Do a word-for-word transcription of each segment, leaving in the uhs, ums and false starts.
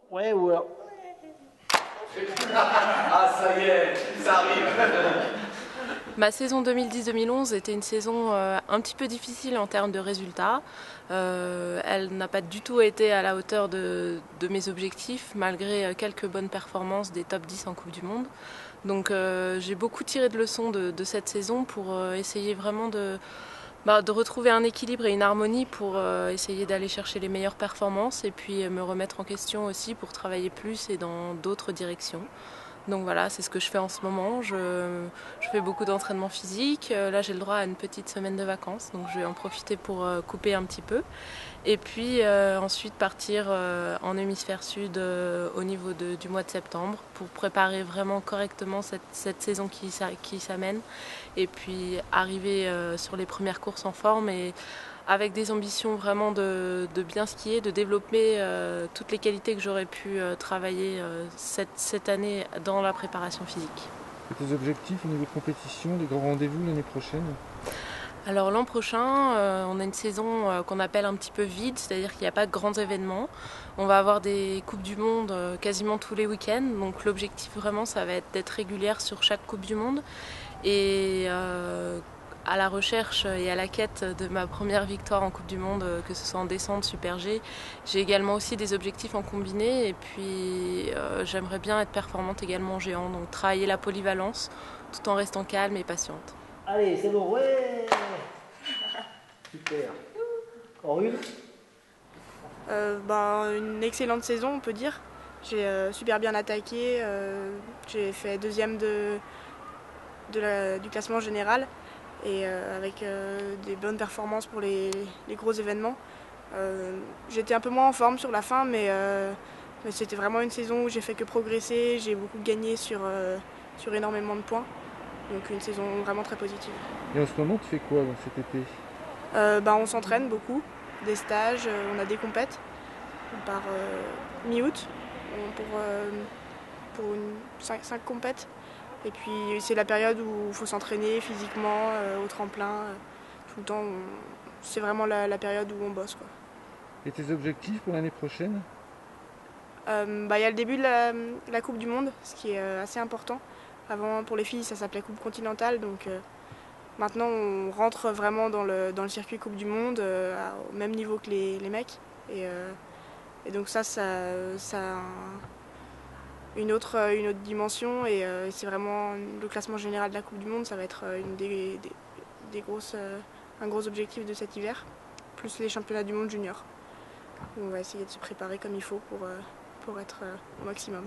Ouais, ou alors... Ah, ça y est, ça arrive. Ma saison deux mille dix deux mille onze était une saison euh, un petit peu difficile en termes de résultats. Euh, elle n'a pas du tout été à la hauteur de, de mes objectifs, malgré quelques bonnes performances des top dix en Coupe du Monde. Donc euh, j'ai beaucoup tiré de leçons de, de cette saison pour euh, essayer vraiment de, bah, de retrouver un équilibre et une harmonie pour euh, essayer d'aller chercher les meilleures performances et puis me remettre en question aussi pour travailler plus et dans d'autres directions. Donc voilà, c'est ce que je fais en ce moment. Je, je fais beaucoup d'entraînement physique. Là, j'ai le droit à une petite semaine de vacances, donc je vais en profiter pour couper un petit peu. Et puis euh, ensuite partir euh, en hémisphère sud euh, au niveau de, du mois de septembre pour préparer vraiment correctement cette, cette saison qui, qui s'amène. Et puis arriver euh, sur les premières courses en forme et avec des ambitions vraiment de, de bien skier, de développer euh, toutes les qualités que j'aurais pu euh, travailler euh, cette, cette année dans la préparation physique. Et tes objectifs au niveau de compétition, des grands rendez-vous l'année prochaine? Alors l'an prochain, euh, on a une saison euh, qu'on appelle un petit peu vide, c'est-à-dire qu'il n'y a pas de grands événements. On va avoir des Coupes du Monde euh, quasiment tous les week-ends, donc l'objectif vraiment ça va être d'être régulière sur chaque Coupe du Monde. Et euh, à la recherche et à la quête de ma première victoire en Coupe du Monde, que ce soit en descente, super G. J'ai également aussi des objectifs en combiné et puis euh, j'aimerais bien être performante également en géant, donc travailler la polyvalence tout en restant calme et patiente. Allez, c'est bon, ouais. Super. Encore une euh, ben, Une excellente saison, on peut dire. J'ai euh, super bien attaqué. Euh, j'ai fait deuxième de, de la, du classement général et euh, avec euh, des bonnes performances pour les, les gros événements. Euh, J'étais un peu moins en forme sur la fin, mais, euh, mais c'était vraiment une saison où j'ai fait que progresser. J'ai beaucoup gagné sur, euh, sur énormément de points. Donc une saison vraiment très positive. Et en ce moment, tu fais quoi dans cet été? euh, bah, On s'entraîne beaucoup, des stages, euh, on a des compètes. On part euh, mi-août pour, euh, pour cinq compètes. Et puis c'est la période où il faut s'entraîner physiquement, euh, au tremplin, euh, tout le temps. C'est vraiment la, la période où on bosse, quoi. Et tes objectifs pour l'année prochaine? euh, bah, y a le début de la, la Coupe du Monde, ce qui est euh, assez important. Avant, pour les filles, ça s'appelait Coupe continentale, donc euh, maintenant on rentre vraiment dans le, dans le circuit Coupe du Monde, euh, au même niveau que les, les mecs. Et, euh, et donc ça, ça, ça a un, une, autre, une autre dimension, et euh, c'est vraiment le classement général de la Coupe du Monde, ça va être une des, des, des grosses, euh, un gros objectif de cet hiver, plus les championnats du monde junior. On va essayer de se préparer comme il faut pour, euh, pour être euh, au maximum.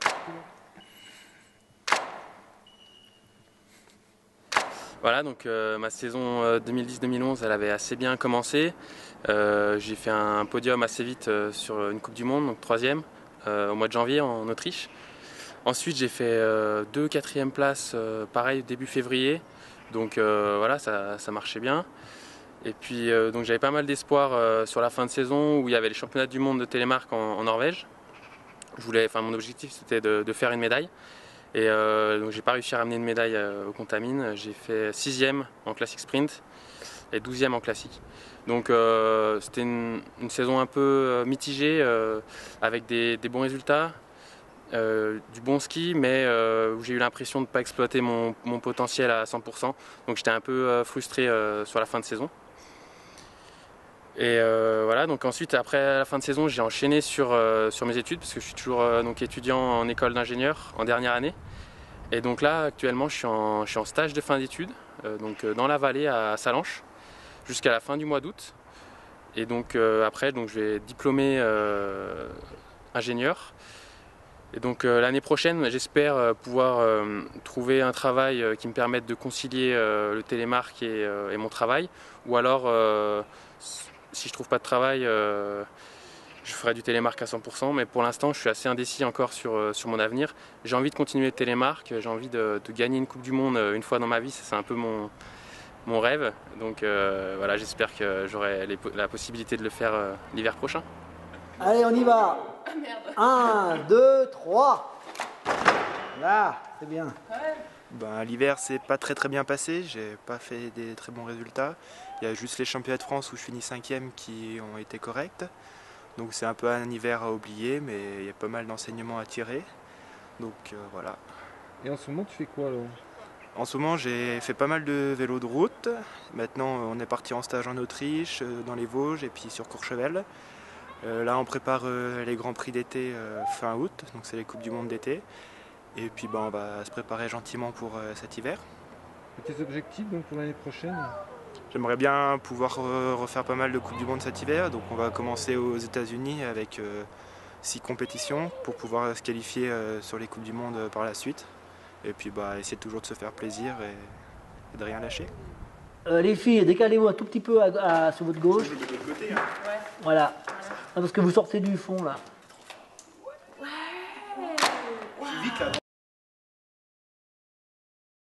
Voilà, donc euh, ma saison euh, deux mille dix deux mille onze, elle avait assez bien commencé. Euh, j'ai fait un podium assez vite euh, sur une Coupe du Monde, donc troisième, euh, au mois de janvier en Autriche. Ensuite, j'ai fait euh, deux quatrième places, euh, pareil, début février. Donc euh, voilà, ça, ça marchait bien. Et puis euh, donc j'avais pas mal d'espoir euh, sur la fin de saison où il y avait les championnats du monde de télémark en, en Norvège. Je voulais, enfin, mon objectif c'était de, de faire une médaille. Et euh, donc j'ai pas réussi à ramener une médaille euh, au Contamine. J'ai fait sixième en classique sprint et douzième en classique. Donc euh, c'était une, une saison un peu euh, mitigée euh, avec des, des bons résultats, euh, du bon ski, mais euh, où j'ai eu l'impression de ne pas exploiter mon, mon potentiel à cent pour cent. Donc j'étais un peu euh, frustré euh, sur la fin de saison. Et euh, voilà, donc ensuite après la fin de saison, j'ai enchaîné sur, euh, sur mes études parce que je suis toujours euh, donc étudiant en école d'ingénieur en dernière année. Et donc là actuellement je suis en, je suis en stage de fin d'études, euh, donc euh, dans la vallée à Salanches, jusqu'à la fin du mois d'août. Et donc euh, après donc, je vais être diplômé euh, ingénieur. Et donc euh, l'année prochaine j'espère euh, pouvoir euh, trouver un travail euh, qui me permette de concilier euh, le télémark et, euh, et mon travail. Ou alors euh, si je trouve pas de travail, euh, je ferai du télémark à cent pour cent, mais pour l'instant je suis assez indécis encore sur, euh, sur mon avenir. J'ai envie de continuer le télémark, j'ai envie de, de gagner une Coupe du Monde euh, une fois dans ma vie, c'est un peu mon, mon rêve. Donc euh, voilà, j'espère que j'aurai les, la possibilité de le faire euh, l'hiver prochain. Allez, on y va. Ah merde. Un, deux, trois. Là, c'est bien. Ouais. Ben, l'hiver, c'est pas très très bien passé, j'ai pas fait des très bons résultats. Il y a juste les championnats de France où je finis cinquième qui ont été corrects. Donc c'est un peu un hiver à oublier, mais il y a pas mal d'enseignements à tirer. Donc euh, voilà. Et en ce moment, tu fais quoi alors? En ce moment, j'ai fait pas mal de vélo de route. Maintenant, on est parti en stage en Autriche, dans les Vosges et puis sur Courchevel. Euh, là, on prépare euh, les Grands Prix d'été euh, fin août, donc c'est les Coupes du Monde d'été. Et puis ben, on va se préparer gentiment pour euh, cet hiver. Et tes objectifs donc, pour l'année prochaine? J'aimerais bien pouvoir euh, refaire pas mal de Coupes du Monde cet hiver. Donc on va commencer aux États-Unis avec euh, six compétitions pour pouvoir se qualifier euh, sur les Coupes du Monde euh, par la suite. Et puis bah, essayer toujours de se faire plaisir et, et de rien lâcher. Euh, les filles, décalez-vous un tout petit peu à, à- sur votre gauche. De l'autre côté, hein. Voilà. Ah, parce que vous sortez du fond là. Vite là.